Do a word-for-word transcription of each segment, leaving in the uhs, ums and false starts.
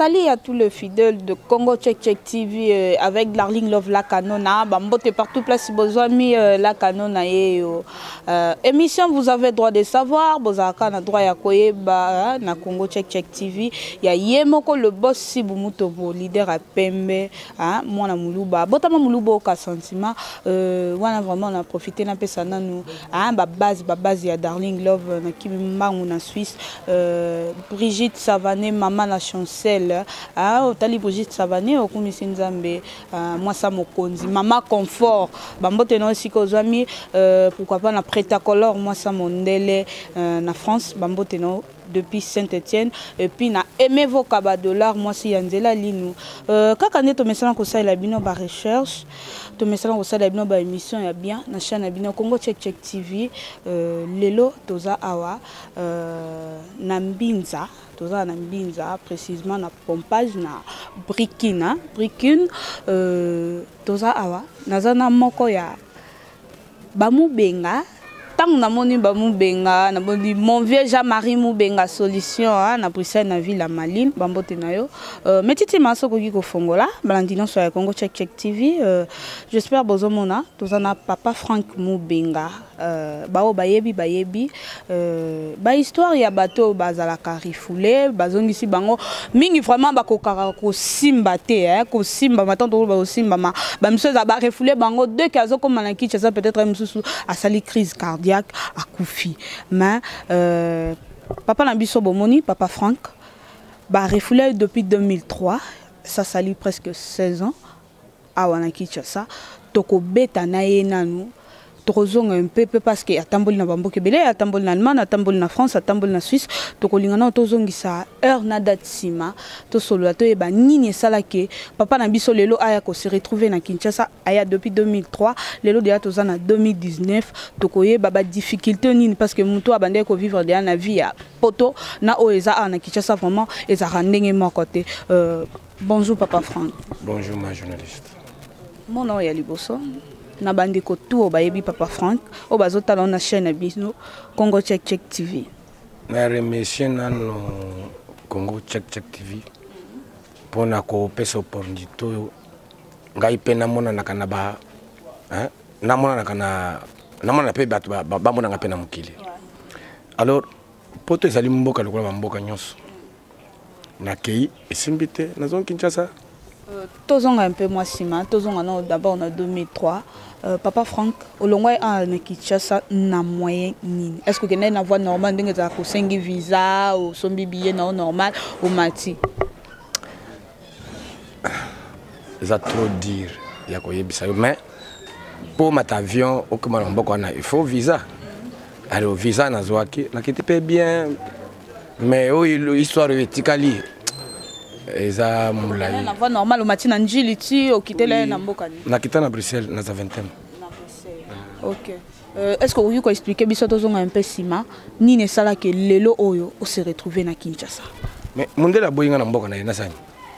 salut à tous les fidèles de Congo Check Check T V euh, avec Darling Love la Canona. Bambote partout place besoin mis euh, la Canona et euh, émission vous avez droit de savoir, vous avez na droit ya koyeba na Congo Check Check T V. Ya yemoko le boss si bumuto bo leader à Pembe, hein, moi na muluba. Botama muluba au sentiment euh wana vraiment on a profité na pesa na nous hein ba base ba base ya Darling Love na Kimbangu na Suisse euh Brigitte Savané maman na Chancel ah otali Brigitte Savané okumisi nzambe moi ça mokonzi maman confort bambote na aussi kozami euh pourquoi pas na Prêt-à-Color moi ça mondele euh, na France bambote na depuis Saint-Étienne et puis na aimé vos kaba dollars moi si yanzela linu euh kaka neto mesala ko ça la bino ba recherche to mesala ko ça la bino ba émission ya bien na chaîne ya bino Congo Check Check T V euh lelo toza awa euh na mbinza toza na mbinza précisément na pompage na brikina brikine euh toza awa nazana moko ya bamu benga tant na moni ba mubenga na boni mon vieux Jean-Marie Mubenga solution hein, na Bruxelles na ville la Maline bambote na yo euh metiti masoko ki ko fongola balandino so ya Congo Check Check T V euh, j'espère bozomona tozana papa Frank Mubenga euh bao bayebi bayebi euh ba histoire ya bato bazala karifule bazongisi bango mingi vraiment bakokaka ko simba te hein ko simba matanto ba simba ma ba msoza ba refule bango deux kazo comme na kicha ça peut-être msusu asali crise cardiaque à Koufi. Mais euh, papa Nabiso Bomoni, papa Franck, bah refoulé depuis deux mille trois, ça sali presque seize ans. Ah wanaki ça. Toko beta na nanu. Trozong un peu parce que atambol na bambo kebele atambol na Allemagne atambol na France atambol na Suisse toko lingana tozongi sa heure na datsima to solo to e ba nini sala ke papa na biso lelo aya ko se retrouver na Kinshasa aya depuis deux mille trois lelo déjà tozana deux mille dix-neuf toko ye baba difficulté nini parce que muto abande ko vivre déjà na vie ya poto na oeza na Kinshasa vraiment eza randenge mo côté euh bonjour papa Franck. Bonjour ma journaliste. Mon nom est Liboso. Na bande ko tout bayebi papa Franck o bazota na chaîne bisno Congo Check Check T V na remercier nano Congo Check Check T V pona ko pesa opportunité ngai pe na mona na kana ba hein na mona na kana na mona pe ba ba mona nga pe na mukili alors poto ezali mboka lokola mboka nyonso na kei esimbite na zone Kinshasa euh tozonga un peu moi sima tozonga na d'abord en deux mille trois. Euh, papa Franck, au long à Kinshasa na moyen nini. Est-ce que vous avez une voie normale de un visa ou son billet normal ou mati? Ça trop dire. Il y a quoi mais pour mettre avion au il faut visa. Alors visa na zoaki, na kiti pe bien. Mais oui l'histoire est tikali. Eza mulai. Na voie normale au mati na njiliti au quitter là na mboka ni. Na kita na Bruxelles na vingtaine. OK. Euh, est-ce que vous pouvez expliquer biso tozonga un peu sima ni ne sala que lelo oyo o se retrouver na Kinshasa. Mais mundela boyinga na mboka na nasani.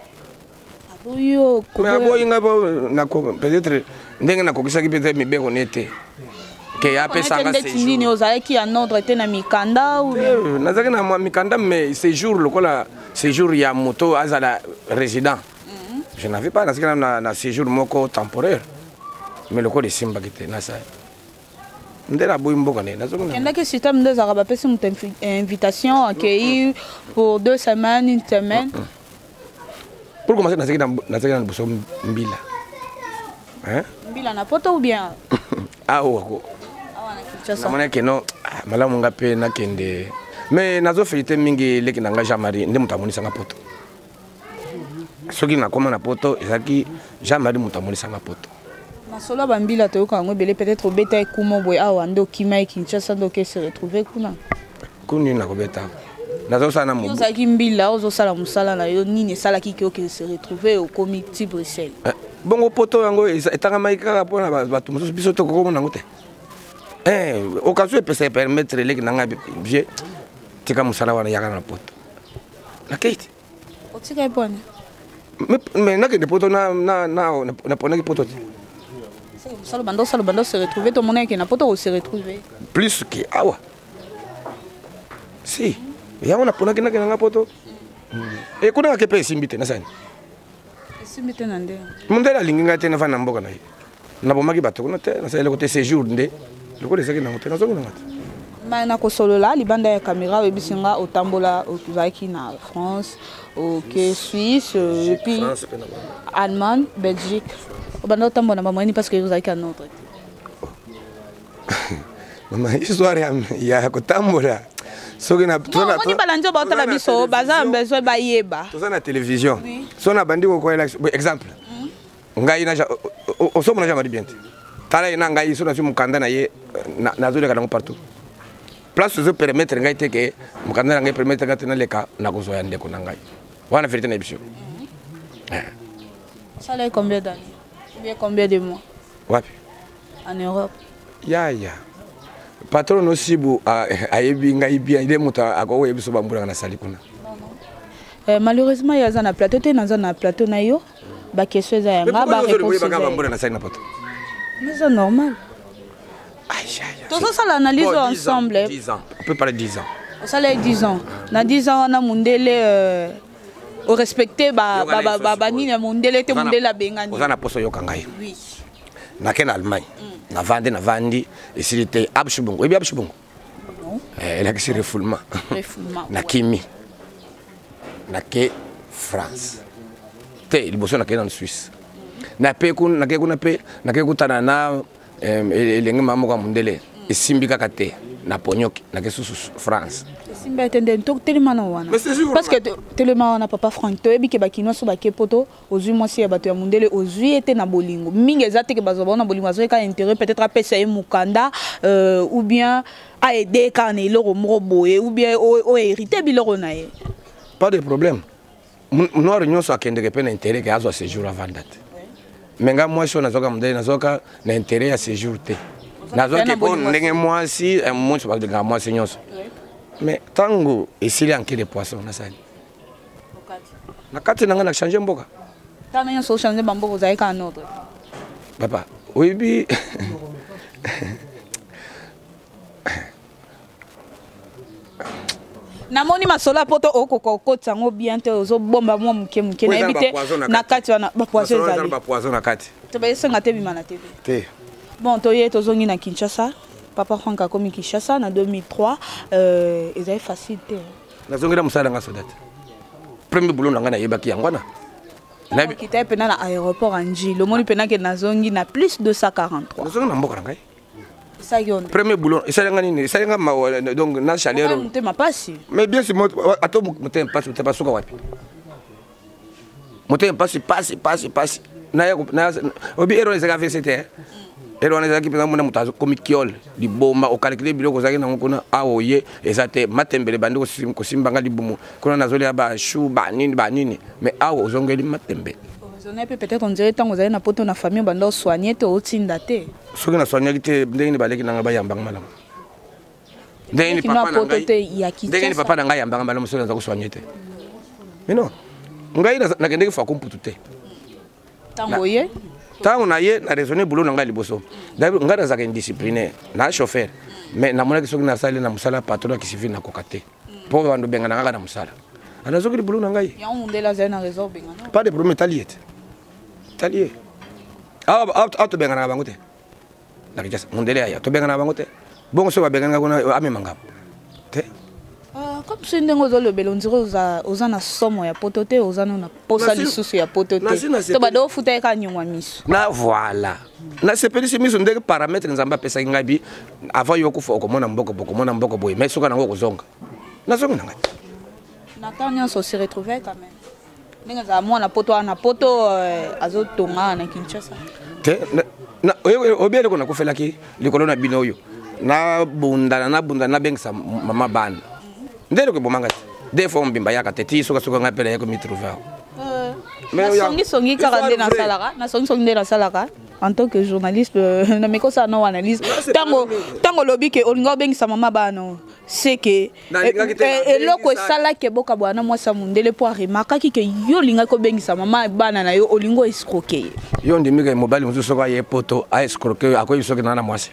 Aboyo ko. Mais boyinga na ko peut-être ndenge na kokisa ki peut-être mibeko nete. Que ya pesa nga séjour. Ni ozala ki en ordre te na mikanda ou na zaki na mikanda mais séjour lokola séjour ya moto azala résident. Mm -hmm. Je n'avais pas na na, na séjour moko temporaire. Mais le code est simba qui était nasa. Ndela boy mboka ne nazo na. Kenda ke système de Zaraba pesi une invitation accueillir pour deux semaines une semaine. Pour commencer na zaki na zaki na buso mbila. Hein? Mbila na poto ou bien? Ah oh. Ah na Kinshasa. Na mona ke no malamu ngape na kende. Mais nazo félité mingi leki na nga Jean-Marie ndé mutamoni sanga poto. Soki na koma na poto ezaki Jean-Marie mutamoni sanga poto. Na solo bambila to ka ngobele peut-être obeta ekumo boy awa ndo kimai Kinshasa ndo ke se retrouver kuna. Kuni na kobeta. Nazo sana mo. Oza ki mbila ozo sala musala na yo nini sala ki ke se retrouver au comité Bruxelles. Bongo poto yango etanga maika pona batu muso biso to ko mona ngote. Eh occasion peut se permettre leki na nga bien tika musala wana yaka na poto. Na kate. Otika epone. Mais mais na ke de poto na na na na pona ki poto. Salo bando salo bando se retrouver tout le monde qui n'a pas tout se retrouver. Plus que awa. Si. Ya on a pona ki na ke na poto. e kuna ke pe simbite na sani simbite na nde mundela linginga te na fana mboka na ye na bomaki bato kuna te na sele côté séjour nde lokole saki na ngote na zongo na ngata ma na kosolola libanda ya caméra webisinga otambola otuzaki na France OK Suisse et puis Allemagne Belgique obanda otambola na mamani parce que vous avez qu'un autre mama histoire ya kotambola soki na tona on ba lanjo ba tala biso baza besoin ba yeba toza na télévision so na bandi ko ko exemple ngai na o so mona jamari bien tala ina ngai so na fi mukanda na ye na zo le kana partout place zo permettre ngai te ke mukanda na ngai permettre ngati na leka na ko zo ya ndeko na ngai wana vérité na biso ça là combien d'années bien combien de mois wapi en Europe ya ya patron no sibu ayebi ngai bien ile muta ako yebiso bambula na sali kuna euh malheureusement il y a na plateau te na na plateau na yo ba question za nga ba réponse ba bambula na sali na poto mais c'est normal aïe aïe tout ça ça l'analyse ensemble dix ans on peut parler dix ans ça les dix ans na dix ans on a mundele euh au respecter ba ba ba ba ni na mundele te mundela bengani ozana poso yo kangai oui na ken Allemagne na vandi na vandi et s'il était abshubungu et bien abshubungu non eh la qui refoulement refoulement na kimi na ke France te liboso na ke en Suisse na pe kun na ke kuna pe na ke kutana na elengi mamo kwa mundele esimbika kate na ponyoki na ke susu France simba etende to tellement na wana parce que tellement na papa Franck to ebi ke bakino so bake poto ozui mwasi ya bato ya mundele ozui ete na bolingo mingi ezate ke bazo na bolingo azo ka intérêt peut-être a pesa e mukanda euh ou bien a aider kana iloro moko boye ou bien o hérité biloro na ye pas de problème noir nyonso akende ke pena intérêt ke azo séjour avant date menga mwasi na zoka mundele na zoka na intérêt ya séjour te na zoka ko ndenge mwasi mwasi ba de ga mwasi nyonso mais tango esili anke de poisson na sali na kati nanga na changer mboka tana yo so changer bambo vous avez qu'un autre papa oui bi na moni masola poto okoko kotango bien te ozo bomba mo muke muke na ebite na kati wana ba poisson ezali ba poisson na kati to ba yesenga te bima na T V te bon to ye to zongi na Kinshasa papa Franck a commis Kinshasa en deux mille trois euh ils avaient facilité na zongira musala nga sodat premier boulot nga na yebaki yangwana na kita pena na aéroport Anji le moni pena ke na zongi na plus deux cent quarante-trois na zonga mboka ngai ça yon premier boulot ça nga nini ça nga donc na chaleur monter ma passe mais bien c'est ato monter passe te pasuka wapi monter passe passe passe passe na na obi ero ezaka V C T ero wana ezaki pena mona mutazo komikiol libomba o calculer biloko zaki na ngona aoye ezate matembele bandi ko simbanga libumu kuna nazoli aba shu ba nini ba nini mais awo ozongeli matembe on peut peut-être on dirait tant vous avez na poto na famille bando soigner te otinda te soki na soigner te ndenge baleki na ngaba yambanga malamu ndenge papa na ngai ndenge papa na ngai yambanga malamu soki na ko soigner te mais non ngai na kendeki fa komputu te tango ye tango na ye na raisonner boulot na ngai liboso d'ailleurs ngai nazaka indiscipliné na chauffeur mais na mona soki na sali na musala patron qui suffit na kokate po bando benga na ngaka na musala ana soki boulot na ngai ya on de la zena réseau benga non pas de problème taliet talier ah ah to benga na bango te na kijasa mundele aya to benga na bango te bongo so ba benga ngakona ame mangabo te ah comme c'est ndengo zo le belondiro za ozana somo ya potote ozana na posa lisusu ya potote to ba do futa ka nyongwa miso na voilà na sepelisi miso ndenge paramètre nzamba pesa ngabi avant yo kufa okomona mboko boko mona mboko boy mais soka nango kozonga na zonga nanga na tanya so se retrouver quand même ninga za mwana poto ana poto azo tonga na Kinshasa te na obele kona kufela ki likolo na bino yo na bunda na bunda na bengisa mama bana ndelo ke bomanga des fois mbimba yaka teti soka soka ngapela yako mi trouver euh mais songi songi karande na salaka na songi songi na salaka en tant que journaliste na meko sa no analyse tango tango lobi ke olinga bengisa mama bana c'est que et loko sala ke boka bwana mwasa mundele po remarka ki ke yo linga ko bengisa mama bana na yo olingo escroquer yo ndimi ke mobile muzo soka ye poto a escroquer akoyi soka na mwasi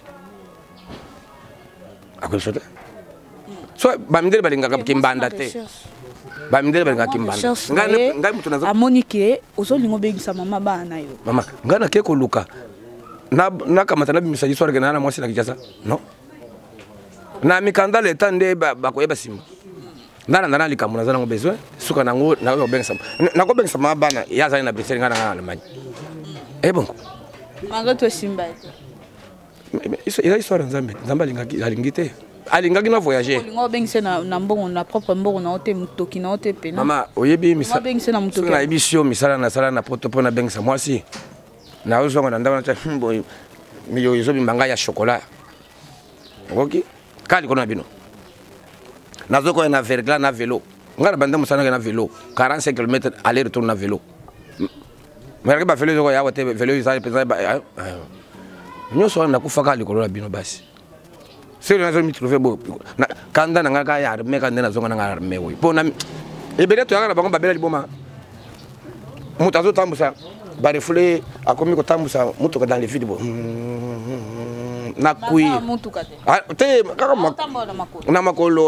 akoyi soka so bamindele balinga ka kimbanda te ba mindele ba ngaki mbanda ngai ngai mutu nazo amonike ozolingo bengisa mama bana yo mama ngana ke ko luka na na kamata na bimisa histoire ke na mwasi na kijasa no na mikanda le tande ba ba ko yeba simba ndana ndana likamuna zana ngo besoin suka nango na ko bengisa na ko bengisa mama bana ya zana na Bruxelles ngana ngana manya eh bon manga to simba isso ila histoire nzambe nzambe alingaki alingite alingaki na voyager olingo bengisa na na mbongo na propre mbongo na ote mutoki na ote pena mama oyebi misala bengisa na mutoki na ebisio misala na sala na poto pona bengisa mwasi na ozo ngana ndana ta mbo miyo izo bimbanga ya chocolat oki kali kona bino nazo ko na verglas na vélo ngara bande musana na vélo quarante-cinq kilomètres aller retour na vélo mais ba vélo ko ya wote vélo isa pesa ba nyoso na kufaka likolo la bino basi seri nazo mi trouver bo na kanda na ngaka ya arme kanda na zonga na arme wo po na ebele to yanga na bango babela liboma mutazo tambusa ba refule akomi ko tambusa mutuka dans les vides bo na kui te kaka na makolo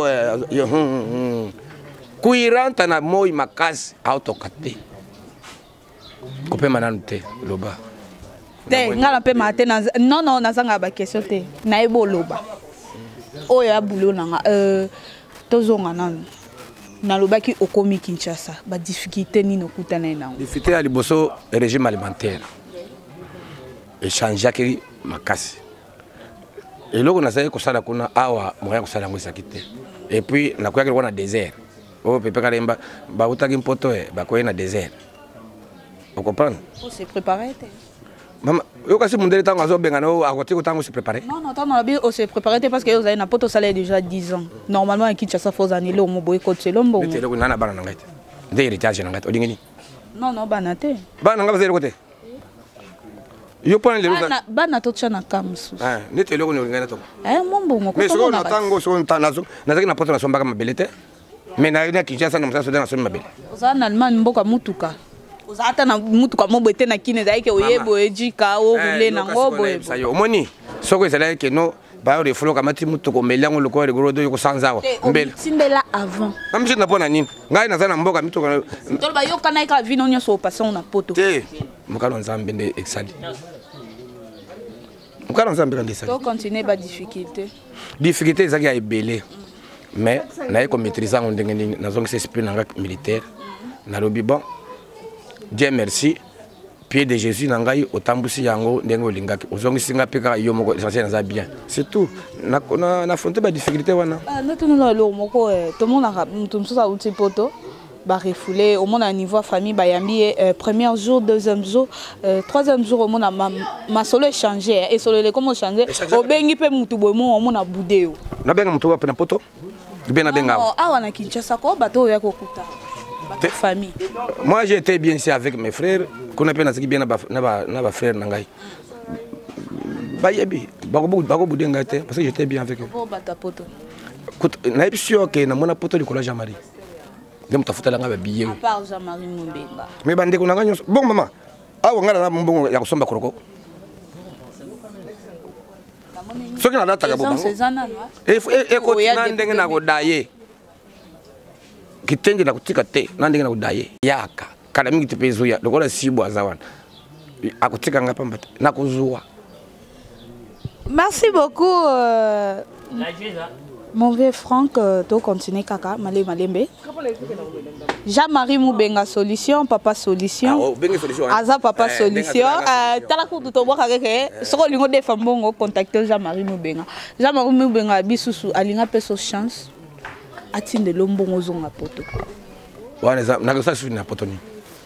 kui ranta na moi makasi autokate kope mananu te loba te ngala pe mate na non non nazanga ba question te na ebo loba oyo ya bulo nanga euh tozonga nanu na lobaki okomi Kinshasa ba difficulté ni no kutana na difficulté ya liboso régime alimentaire échange ki makasi eloko na saye ko sala kuna awa moya ko sala ngwisa kite et puis na ko yakela na désert o pepe kalemba ba utaki mpoto e ba ko na désert vous comprenez faut se préparer te Maman, yo kasi mundele tango azo benga no akoti ko tango se préparer. Non non, tango bi on se préparer parce que vous avez na poto salaire déjà dix ans. Normalement en Kinshasa faut annuler au moboy ko tselombo. Mete loko nana bana ngait. De héritage na ngait odingeni. Non non bana te. Bana ngaba zero kote. Yo pona le bana bana to tshana kamsu. Ah, nete loko no ngana to. Eh mombongo ko. Mais so na tango so ntanazo, nazaki na poto na somba ka mabelete. Mais na ina Kinshasa na msaso na somba mabele. Ozana Allemagne mboka mutuka. Ozata na mutuka mobete na kine zaike oyebo ejika o rule na ngobo ebo sayo omoni soko ezala ke no ba re folo kamati mutuko melango loko re gorodo yoko sanzawa mbele simbela avant amje na pona nini ngai na zana mboka mituko to ba yoka na ka vino nyo so passion na poto te mukalo nzambe nde exali mukalo nzambe kandi exali to continuer ba difficulté difficulté ezaki ya ebele mais na yeko maîtriser ngo ndenge ndenge na zongi esprit na ngak militaire na lobi bon Dieu merci pied de Jésus na ngai otambusi yango ndenge olingaki ozongisi nga pe kaka yo moko essentiel na bien c'est tout na na na affronter ba difficulté wana ah noto no lo moko to mona mutu msusa uti poto ba refoulé au monde à niveau famille ba yambi premier jour deuxième jour troisième jour au monde ma ma solo changer et solo le comment changer au bengi pe mutu boy mo mona budeo na benga mutu wa pe na poto bien na benga ah wana Kinshasa ko bato ya kokuta famille. Moi j'étais bien ici avec mes frères, qu'on appelle na bien na na ba frère nangai. Ba yebi, ba ko ba ko budenga te parce que j'étais bien avec eux. Bo bata poto. Na episio ke na mona poto likola Jean-Marie. Dem tafuta la ngaba biye. À part Jean-Marie Mumbenga. Mais bande ko nanga nyonso. Bon maman. Awa ngala na mbongo ya kusomba koroko. Soki na data ka bo bango. E e ko tina ndenge na ko daye. Kitenge na kutika te na ndenge na kudaye yaka kana mingi tepezo ya lokola sibo azawana akutika ngapa mbata na kuzuwa. Merci beaucoup euh, mon vieux Franck euh, to continuer kaka male malembe Jean-Marie Mumbenga solution papa solution aza papa solution tala kutu to boka keke soko lingo de fambongo contacter Jean-Marie Mumbenga Jean-Marie Mumbenga bisusu alinga peso chance atinde lombongo zonga poto wana za na kosa suni na poto ni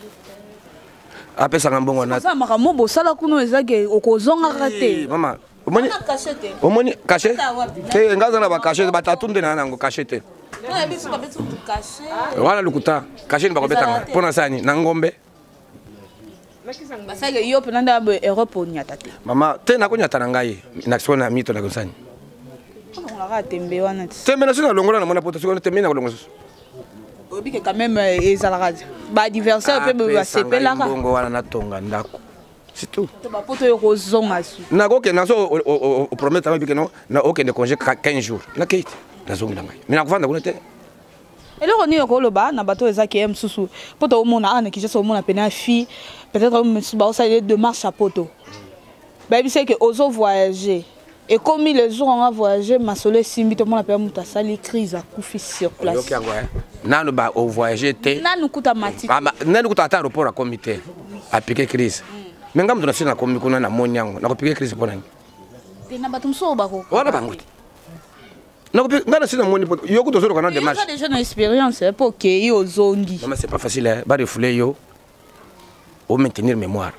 apesa ngambongo na za makamo bo sala kuno ezake okozonga kate mama omoni omoni caché te ngaza na ba caché ba tatunde na nango caché te na biso ba betu caché wana lukuta caché ni ba kobetanga pona sani na ngombe basaka yo pe nanda ba Europe onyata te mama te na konyata na ngai na sona mito na konsani on a tembe wana tembe na sina longola na mona poto siko tembe na kolongo obi ke quand même ezalaka ba adversaire pe ba sepela ka bongo wana na tonga ndako c'est tout to ba poto yo kozonga su na ko ke na so o promettre ma bikeno na o ke de congé quinze jours na kate na zongi na ngai mais na kuvanda kuna te Et là, on est au Loba, na bateau ezaki em susu. Poto au monde, ah, ne qui au monde a peine fille. Peut-être on ça de marche à poto. Ben c'est que oso voyager. Et comme les jours on a voyagé, ma soleil simbi tout le monde a perdu ta sali crise à couper sur place. OK ouais. Na no ba au voyager té. Na no kuta mati. Ah na no kuta ata aéroport à comité. A piquer crise. Mais ngam tuna sina komi kuna na monyango. Na ko piquer crise pona. Té na batum so ba ko. Wala banguti. Non, ngana sina moni poto yoko tozoro kana démarche. Il y a déjà une expérience pour que yo zongi. Non mais c'est pas facile hein, ba refouler yo au maintenir mémoire.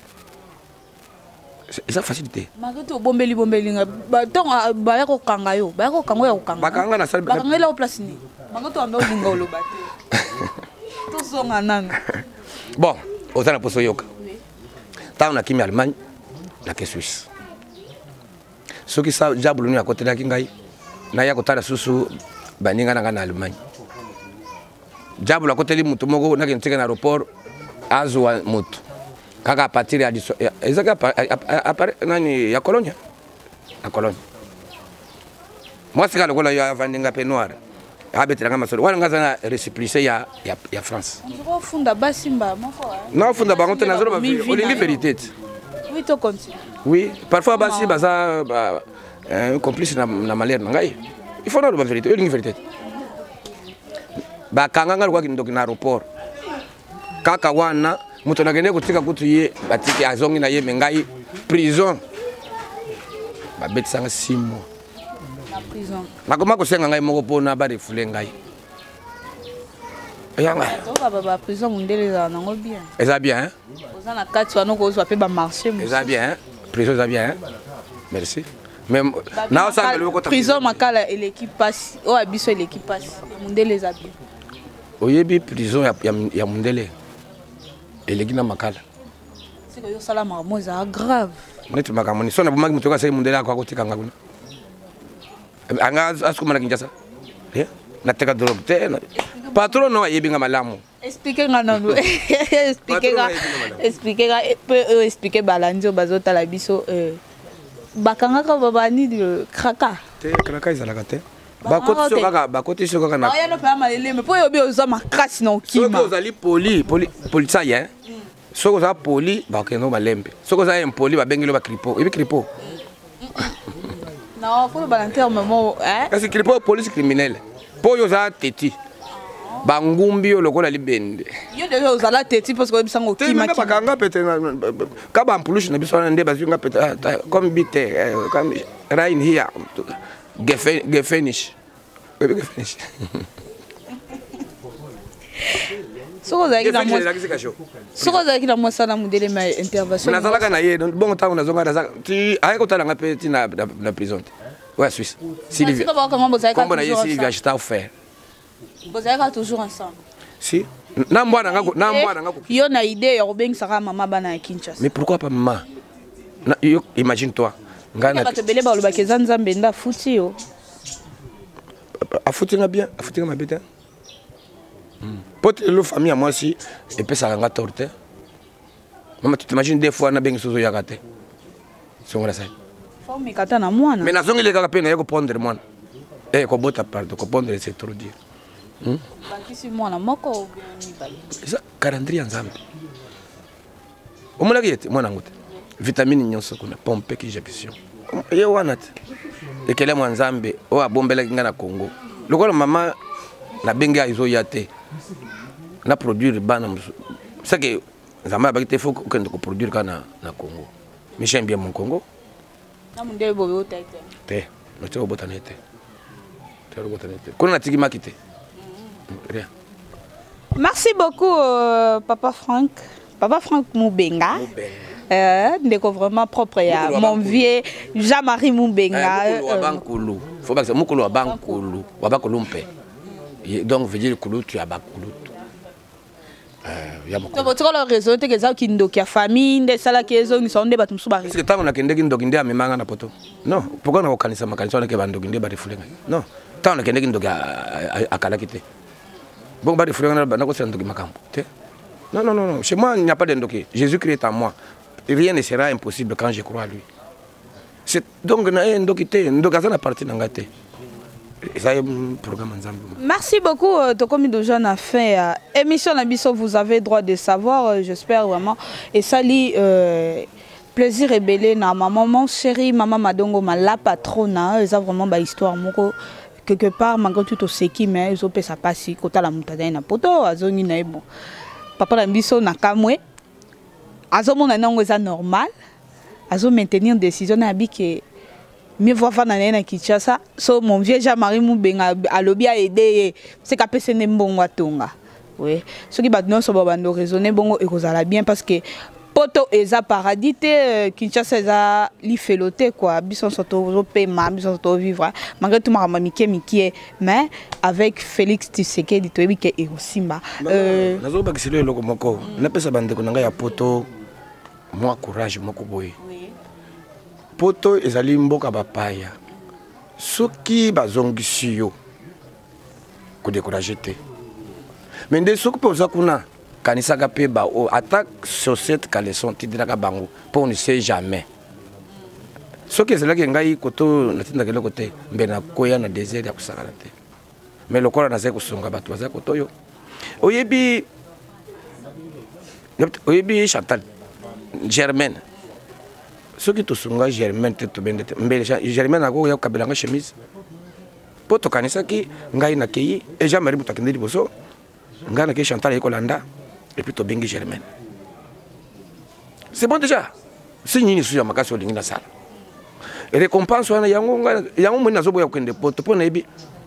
C'est ça facilité. Magoto bombeli bombeli nga ba ton ba ko kanga yo, ba ko kanga yo kanga. Ba kanga na salle. Ba kanga la place ni. Magoto amba linga lo baté. To songa nana. Bon, ozana poso yoka. Ta on a kimi Allemagne, na ke Suisse. Ce qui ça jabulu ni à côté na kingai. Na ya kotala susu baninga na na Allemagne. Jabulu à côté li mutu moko na kenteka na aéroport azwa mutu. Kaka à partir ya diso ezaka apparaît nani ya Cologne. La Cologne. Moi c'est quand le ya vandinga pe noir. Abetela ngama solo. Wala ngazana réciprocité ya ya France. On funda basimba moko. Non funda ba ngote na zolo ba olingi vérité. Oui to continue. Oui, parfois basi baza un complice na na malheur ngai. Il faut dire la vérité, une vérité. Ba kanganga kwa kindoki na aéroport. Kaka wana mutu nagende kutika kutu ye batiki azongi na ye mengai prison. Ba betsanga six mois. Na prison. Nakoma ko senga ngai moko pona ba refule ngai. Yanga. To ba ba prison mundele za nango bien. Eza bien hein? Ozana kati wana ko zo pe ba marché. Eza bien hein? Prison eza bien hein? Merci. Même na osanga le ko prison makala et l'équipe passe. O abiso l'équipe passe. Mundele za bien. Oyebi prison ya ya mundele. Et les gens makala. C'est que yo sala marmo za grave. Netu makamoni sona bumaki mutoka sai mundele akwa kotika ngakuna. Anga asukuma na kinjasa. Eh? Nateka drop te. Patron no ayebi nga malamu. Expliquer nga nanu. Expliquer nga. Expliquer nga peut expliquer balanjo bazota la biso euh bakanga ka babani de kraka. Te kraka izalaka te. Bakoti so kaka bakoti so kaka na. Aya no pa malele mais po yo bi oza makasi na okima. So ozali poli poli politsai hein. So oza poli bakeno malembe. So oza impoli babengelo ba kripo. Ebi kripo. Non, faut le balancer au moment hein. Parce que kripo police criminelle. Po yo za teti. Bangumbi yo lokola libende. Yo déjà ozala teti parce que bisango okima. Te bakanga pete ka ba ampulushi na biso na nde bazinga pete comme bite comme rain here. Gefenish. Gefenish. Soko za kina mo. Soko za kina mo sana mudele ma intervention. Na zalaka na ye bon temps na zonga za ti ay ko tala ngape ti na na prison. Ouais Suisse. Sylvie. Comme na ye Sylvie acheter offert. Vous êtes toujours ensemble. Si. Na mbwana ngako na mbwana ngako. Yo na idée ya robengisa mama bana ya Kinshasa. Mais pourquoi pas maman? Imagine toi. Ngana ba tebele ba loba keza nzambe nda futi yo. Afuti nga bien, afuti nga mabeta. Pote le famille à moi aussi et puis ça nga torte. Maman tu t'imagines des fois na bengi sozo ya gate. Songa ça. Faut me kata na mwana. Mais na zongi le kaka pe na yako pondre mwana. Eh ko bota pardon, ko pondre c'est trop dire. Hmm? Bakisi mwana moko ni bali. Ça calendrier nzambe. Omulaki yete mwana ngote. Vitamine nyonso kuna pompe ki injection. Ye wanat. Ekele mwanzambe o abombela kinga na Congo. Lokolo mama na benga izo yate. Na produire bana musu. C'est que nzamba bakite faut que ndiko produire kana na Congo. Mais j'aime bien mon Congo. Na mundele bobe otete. Te, no te botanete. Te botanete. Kuna na tiki makite. Rien. Merci beaucoup euh, Papa Franck. Papa Franck Moubenga. Euh, ndeko vraiment propre ya mon vieux Jean-Marie Moubenga. Mukulu wa bankulu. Faut pas que mukulu wa bankulu, wa bankulu mpe. Donc veut dire kulu tu abakulu. Euh, ya mukulu. Tu vois le réseau te que ça qui ndoki ya famille nde sala kezo ni sonde batum suba. Est-ce que tango na kende ndoki nde amemanga na poto? Non, pourquoi na kokanisa makanisa na ke bandoki nde ba refulenga? Non, tango na kende ndoki akala kite. Bon ba refulenga na ko ndoki makambo. Te. Non non non, chez moi il n'y a pas de ndoki. Jésus-Christ est en moi. Rien ne sera impossible quand je crois à lui. C'est donc na ndoki te, ndoki ça na partie na ngate. ça y est programme ensemble. Merci beaucoup Tokomi Dojan a fait euh, émission Nabiso, vous avez droit de savoir, euh, j'espère vraiment et ça lit euh, plaisir et belé na maman mon chéri maman Madongo ma la patrona, ça vraiment ba histoire moko quelque part malgré tout au seki mais ils ont fait ça passer côté la montagne na poto azoni na bon. Papa Nabiso na kamwe. Azo mon nango ça normal. Azo maintenir une décision na bi que mieux voir faire na na Kinshasa. So mon vieux Jean-Marie Moubenga a lobby a aider c'est qu'après c'est mbongo atonga. Oui. Ce qui va non so bando raisonner bongo et kozala bien parce que poto eza paradis te Kinshasa eza li feloté quoi bison soto paiement bison soto vivre malgré tout ma mamiké miké mais avec Félix Tshisekedi to ebi ke erosimba euh nazo ba kisilo eloko moko na pesa bande ko nanga ya poto moi courage moko boye poto ezali mboka bapaya soki bazongisi yo ko décourager te mais nde soki poza kuna kanisaka pe ba o attaque sur cette caleçon tidiraka bango pour on ne sait jamais soki ezalaki ngai koto natindaka eloko te mbe na koya na désert ya kusakala te mais lokola nazali kosunga bato bazali kotoyo oyebi oyebi Chantal Germaine soki tosunga Germaine te tobende te mbe Germaine ako ya kabelanga chemise po tokanisaki ngai nakei et Jean-Marie Butakende liboso ngai nakei Chantal ekolanda et puis Tobengi Germaine. C'est bon déjà. Si nous sommes en train de faire et récompense, il y a un moment où il y a poto pour nebi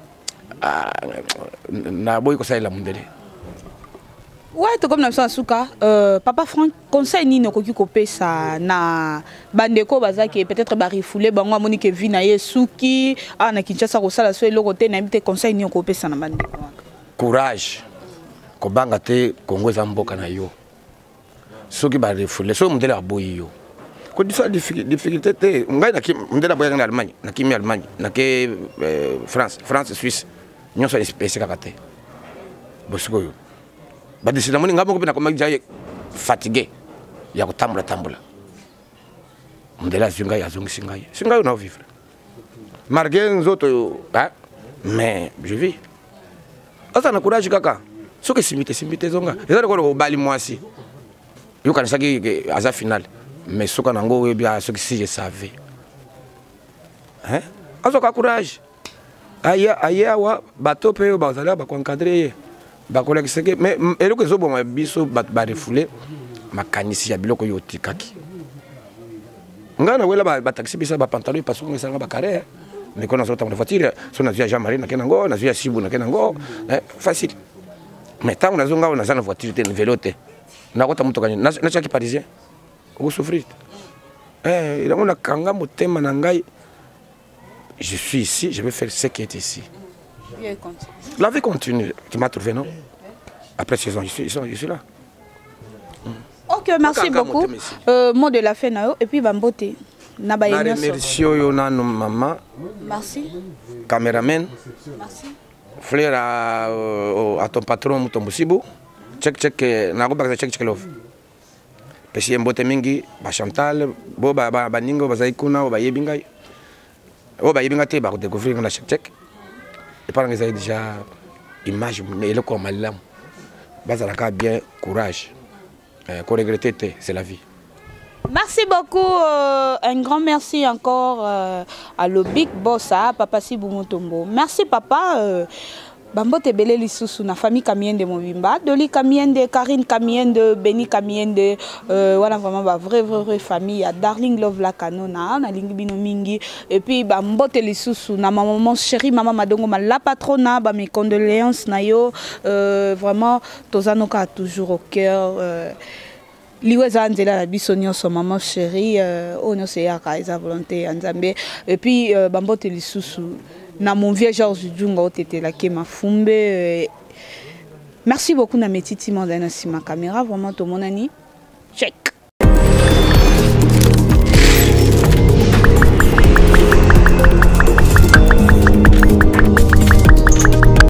na boy ko ça la mundele. Ouais, to comme na suka euh papa Franck conseil ni no koki kopé ça na bandeko bazaki peut-être ba refoulé bango amoni ke vi na yesuki ah na Kinshasa ko sala so eloko te na mbite conseil ni kopé ça na bandeko. Courage. Kobanga te Congo za mboka na yo soki ba refoule so mundela aboyi yo ko disa difficulté te ngai na kim mundela boya na Allemagne na kimi Allemagne na ke France France Suisse nyonso espèce kakate bosiko yo ba disa moni ngabo ko na ko jaye fatigué ya ko tambula tambula mundela zinga ya zongi singai singai na vivre marqué nzoto hein mais je vis asa na courage kaka ce que simite simite zonga ezali ko bali mwasi yo kanisa ki aza final mais soka nango we bia ce que si je savais hein azoka courage aya aya wa bato pe ba zala ba encadrer ba collecter que mais eloko zo bon biso ba refoulé makanisi ya biloko yo tikaki ngana wela ba taxi bisa ba pantalon parce que ngana ba carré mais quand on sort en voiture son na Jean-Marie na kenango na via Sibu na kenango facile. Mais tant que nous avons une voiture, une vélo, nous avons un chaki parisien. Vous souffrez. Je suis ici, je vais faire ce qui est ici. La vie continue. Tu m'as trouvé, non? Après six ans, je suis, je suis là. Ok, merci beaucoup. Euh, mot de la fin, et puis Bambote. Merci maman. Merci. Caméraman. Merci. Fleur à, euh, à ton patron, ton Boussibou. Check, check, n'a pas check, check, love. Parce que Mbote Mingi, Chantal, Boba, Baningo, Bazaikuna, Oba Yebingai. Oba Yebinga, tu vas découvrir un check, check. Et par exemple, déjà, image, mais le corps malam. Bazalaka bien, courage. Qu'on regrette, c'est la vie. Merci beaucoup, euh, un grand merci encore euh, à le Big Boss, à Papa Sibou Mutombo. Merci papa. Euh, Bambo Tebele Lissousou, na famille Kamiende Movimba, Doli Kamiende, Karine Kamiende, Benny Kamiende, euh, voilà vraiment ma vraie vraie vraie famille, à Darling Love la Canona, na Lingibino Mingi, et puis Bambo Lissousou, na ma maman chérie, maman Madongo, ma la patrona, bah mes condoléances na yo, euh, vraiment Tozanoka a toujours au cœur. Euh, Liweza Anzela la bisonio son maman chérie, euh, oh non c'est yaka isa volonté Anzambe, et puis euh, Bambo Lissousou. Na mon vieux Georges Djunga otete la kema fumbe. Merci beaucoup na metiti mandana si ma caméra vraiment to monani. Check.